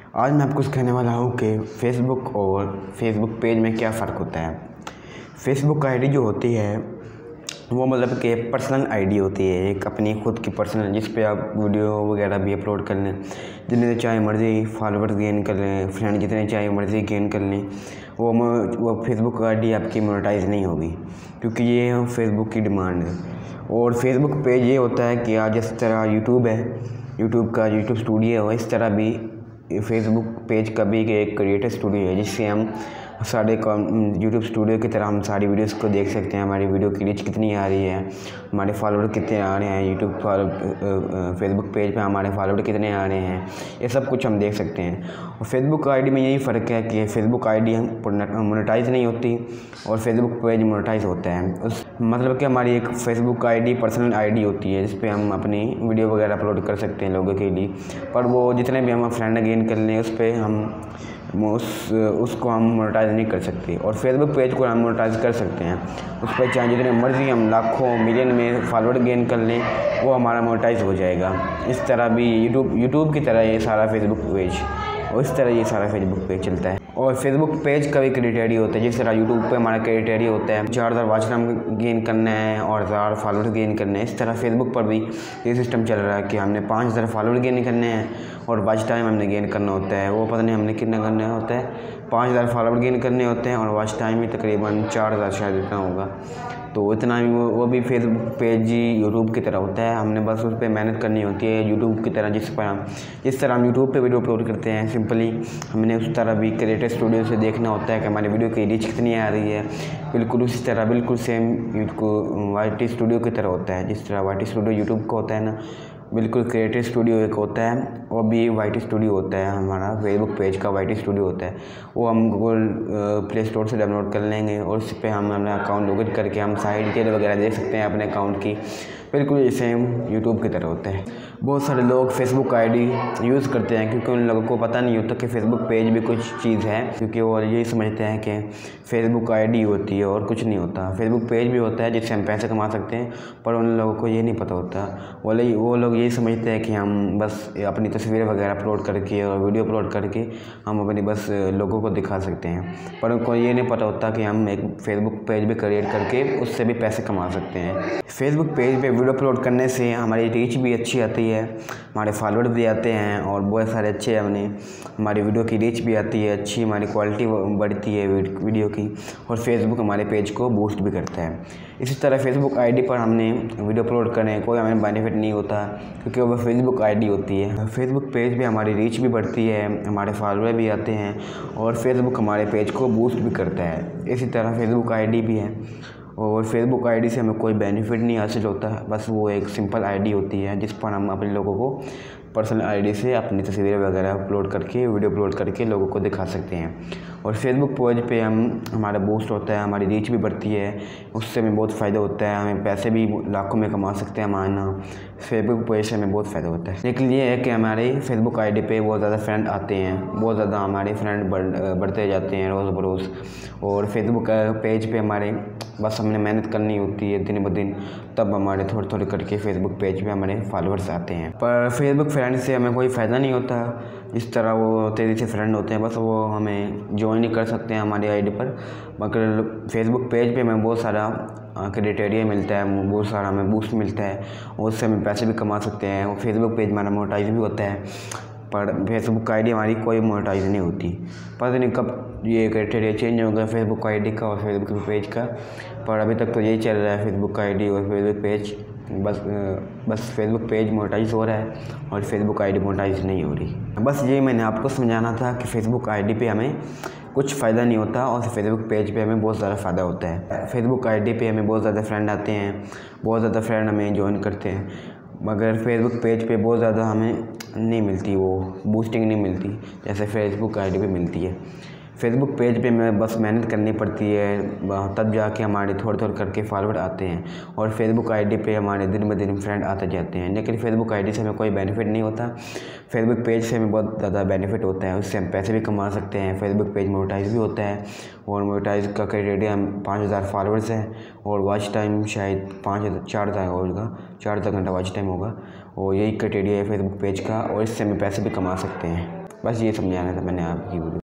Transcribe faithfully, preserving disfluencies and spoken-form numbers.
आज मैं आपको कहने वाला हूँ कि फ़ेसबुक और फेसबुक पेज में क्या फ़र्क होता है। फ़ेसबुक आईडी जो होती है वो मतलब कि पर्सनल आईडी होती है, एक अपनी खुद की पर्सनल, जिस पे आप वीडियो वगैरह भी अपलोड कर लें, जितने चाहे मर्ज़ी फॉलोवर्स गेन कर लें, फ्रेंड जितने चाहे मर्ज़ी गेन कर लें, वो वो फेसबुक आईडी आपकी मोनेटाइज नहीं होगी, क्योंकि ये फेसबुक की डिमांड है। और फेसबुक पेज ये होता है कि आज जिस तरह यूट्यूब है, यूट्यूब का यूट्यूब स्टूडियो है, इस तरह भी फेसबुक पेज का भी एक क्रिएटर स्टूडियो है, जिससे हम सारे यूट्यूब स्टूडियो की तरह हम सारी वीडियोस को देख सकते हैं। हमारी वीडियो की रीच कितनी आ रही है, हमारे फॉलोअर कितने आ रहे हैं, यूट्यूब फेसबुक पेज पे हमारे फॉलोअर कितने आ रहे हैं, ये सब कुछ हम देख सकते हैं। और फेसबुक आईडी में यही फ़र्क है कि फेसबुक आईडी मोनेटाइज नहीं होती और फेसबुक पेज मोनेटाइज होता है। उस मतलब कि हमारी एक फेसबुक आईडी पर्सनल आईडी होती है, जिस पे हम अपनी वीडियो वगैरह अपलोड कर सकते हैं लोगों के लिए, पर वो जितने भी हम फ्रेंड गेन कर लें उस पर हम उस उसको हम मोनेटाइज नहीं कर सकते। और फेसबुक पेज को हम मोनेटाइज कर सकते हैं, उस पर चाहे जितने मर्ज़ी हम लाखों मिलियन में फॉलोअर गेन कर लें, वो हमारा मोनेटाइज हो जाएगा। इस तरह भी यूट्यूब यूट्यूब की तरह ये सारा फेसबुक पेज और इस तरह ये सारा फेसबुक पेज चलता है। और फेसबुक पेज का भी क्राइटेरिया होता है, जिस तरह यूट्यूब पे हमारा क्राइटेरिया होता है चार हज़ार वॉच टाइम गेन करना है और हज़ार फॉलोअर गेन करने हैं, इस तरह फेसबुक पर भी ये सिस्टम चल रहा है कि हमने पाँच हज़ार फॉलोअर गेन करने हैं और वॉच टाइम हमने गेन करना होता है। वो पता नहीं हमने कितना करना होता है, पाँच हज़ार फॉलोअर गेन करने होते हैं और वॉच टाइम भी तकरीबन चार हज़ार शायद इतना होगा। तो इतना ही वो वो भी फेसबुक पेज ही यूट्यूब की तरह होता है, हमने बस उस पर मेहनत करनी होती है यूट्यूब की तरह। जिस पर हम जिस तरह हम यूट्यूब पे वीडियो अपलोड करते हैं सिंपली, हमने उस तरह भी क्रिएटर स्टूडियो से देखना होता है कि हमारी वीडियो की रीच कितनी आ रही है। बिल्कुल उसी तरह बिल्कुल सेम वाई टी स्टूडियो की तरह होता है, जिस तरह वाई टी स्टूडियो यूट्यूब का होता है ना, बिल्कुल क्रिएटर स्टूडियो एक होता है, वो भी वाई टी स्टूडियो होता है। हमारा फेसबुक पेज का वाई टी स्टूडियो होता है, वो हम गूगल प्ले स्टोर से डाउनलोड कर लेंगे और उस पर हम अपना अकाउंट लॉगिन करके हम सारी डिटेल वगैरह देख सकते हैं अपने अकाउंट की, बिल्कुल सेम यूट्यूब की तरह होता है। बहुत सारे लोग फेसबुक आईडी यूज़ करते हैं क्योंकि उन लोगों को पता नहीं होता कि फेसबुक पेज भी कुछ चीज़ है, क्योंकि वो यही समझते हैं कि फेसबुक आईडी होती है और कुछ नहीं होता। फेसबुक पेज भी होता है जिससे हम पैसे कमा सकते हैं, पर उन लोगों को ये नहीं पता होता। वो वो लोग यही समझते हैं कि हम बस अपनी तस्वीरें वगैरह अपलोड करके और वीडियो अपलोड करके हम अपनी बस लोगों को दिखा सकते हैं, पर उनको ये नहीं पता होता कि हम एक फेसबुक पेज भी क्रिएट करके उससे भी पैसे कमा सकते हैं। फेसबुक पेज पे वीडियो अपलोड करने से हमारी रीच भी अच्छी आती है, हमारे फॉलोअर भी आते हैं और बहुत सारे अच्छे हमने हमारी वीडियो की रीच भी आती है, अच्छी हमारी क्वालिटी बढ़ती है वीडियो की, और फेसबुक हमारे पेज को बूस्ट भी करता है। इसी तरह फेसबुक आईडी पर हमने वीडियो अपलोड करें कोई हमें बेनिफिट नहीं होता, क्योंकि वो फेसबुक आईडी होती है। फेसबुक पेज पे हमारी रीच भी बढ़ती है, हमारे फॉलोअर भी आते हैं और फेसबुक हमारे पेज को बूस्ट भी करता है। इसी तरह फेसबुक आईडी भी है और फेसबुक आईडी से हमें कोई बेनिफिट नहीं हासिल होता, बस वो एक सिंपल आईडी होती है जिस पर हम अपने लोगों को पर्सनल आईडी से अपनी तस्वीरें वगैरह अपलोड करके वीडियो अपलोड करके लोगों को दिखा सकते हैं। और फेसबुक पेज पे हम हमारा बूस्ट होता है, हमारी रीच भी बढ़ती है, उससे हमें बहुत फ़ायदा होता है, हमें पैसे भी लाखों में कमा सकते हैं हमारा फेसबुक पेज से हमें बहुत फ़ायदा होता है। लेकिन ये है कि हमारे फेसबुक आईडी पे बहुत ज़्यादा फ्रेंड आते हैं, बहुत ज़्यादा हमारे फ्रेंड बढ़ बढ़ते जाते हैं रोज़ बरोज़। और फेसबुक पेज पे हमारे बस हमने मेहनत करनी होती है दिन ब दिन, तब हमारे थोड़े थोड़े करके फेसबुक पेज पे हमारे फॉलोअर्स आते हैं। पर फेसबुक फ्रेंड से हमें कोई फ़ायदा नहीं होता, इस तरह वो तेज़ी से फ्रेंड होते हैं, बस वो हमें ज्वाइन नहीं कर सकते हैं हमारी आईडी पर। मगर फेसबुक पेज पे हमें बहुत सारा क्राइटेरिया मिलता है, बहुत सारा हमें बूस्ट मिलता है, उससे हम पैसे भी कमा सकते हैं। और फेसबुक पेज हमारा मोनेटाइज भी होता है, पर फेसबुक आईडी हमारी कोई मोनेटाइज नहीं होती। पता नहीं कब ये क्राइटेरिया चेंज होगा फेसबुक आईडी का और फेसबुक पेज का, पर अभी तक तो यही चल रहा है फेसबुक आईडी और फेसबुक पेज। बस बस फेसबुक पेज मोनेटाइज हो रहा है और फेसबुक आईडी मोनेटाइज नहीं हो रही। बस ये मैंने आपको समझाना था कि फेसबुक आईडी पे हमें कुछ फ़ायदा नहीं होता और फेसबुक पेज पे हमें बहुत ज़्यादा फ़ायदा होता है। फेसबुक आईडी पे हमें बहुत ज़्यादा फ्रेंड आते हैं, बहुत ज़्यादा फ्रेंड हमें ज्वाइन करते हैं, मगर फेसबुक पेज पे बहुत ज़्यादा हमें नहीं मिलती, वो बूस्टिंग नहीं मिलती जैसे फेसबुक आईडी पे मिलती है। फेसबुक पेज पे हमें बस मेहनत करनी पड़ती है, तब जाके हमारे थोड़े थोड़े करके फॉलोअर आते हैं और फेसबुक आईडी पे हमारे दिन ब दिन फ्रेंड आते जाते हैं। लेकिन फेसबुक आईडी से हमें कोई बेनिफिट नहीं होता, फेसबुक पेज से हमें बहुत ज़्यादा बेनिफिट होता है, उससे हम पैसे भी कमा सकते हैं। फेसबुक पेज मोनेटाइज भी होता है और मोनेटाइज का क्राइटेरिया हम पाँच हज़ार फॉलोअर्स हैं और वॉच टाइम शायद पाँच हज़ार चार हज़ार होगा, चार हज़ार घंटा वॉच टाइम होगा, और यही क्राइटेरिया है फेसबुक पेज का, और इससे हमें पैसे भी कमा सकते हैं। बस ये समझाना था मैंने आपकी वीडियो।